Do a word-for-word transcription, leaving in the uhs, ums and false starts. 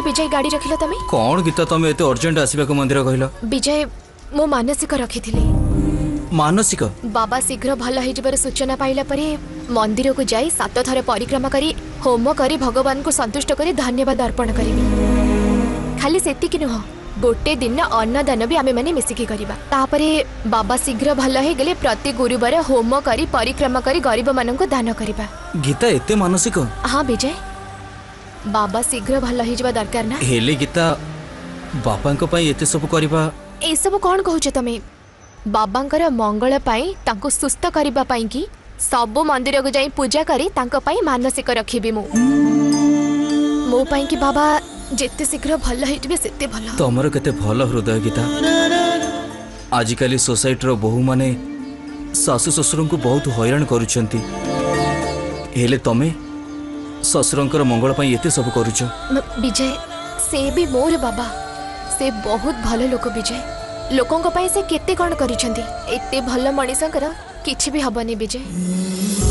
विजय गाड़ी रखिल तमे कौन गीता तुम एते अर्जेंट आसवा को मंदिर कहल विजय मो मानसिक रखी मानसिक बाबा शीघ्र भल हो सूचना पाइला परे मंदिर को जाई सात थर परिक्रमा करी होम करी भगवान को संतुष्ट करी धन्यवाद अर्पण करी खाली सेतिक नुह गोटे दिन अन्नदान भी आमे माने मिसिकी करिबा तापरे बाबा शीघ्र भल हो गले प्रति गुरुवार होम करी परिक्रमा करी गरीब मानन को दान करिबा। गीता एते मानसिक हाँ विजय बाबा शीघ्र भल हो जबा दरकार ना हेले गीता बापा को पई एते सब करिबा ए सब कोन कहउछ तमे बाबांकर मंगल पाई तांको सुस्थ करिबा पाई की सब मंदिर को जाई पूजा करी तांको पाई मानसिक रखिबी मु मो पाई की बाबा जेते शीघ्र भल हेतबे सेते भल तमर केते भल हृदय गीता आजिकाली सोसाइटी रो बहु माने सासु ससुर को बहुत हैरान करूछंती हेले तमे ससुरंकर मंगल पाई एते सब करूछ विजय से भी मोर बाबा से बहुत भल लोक विजय लोकों को पाई से केते कौन करिछंती एते भल मनीषंकर किछि भी हबनी विजय।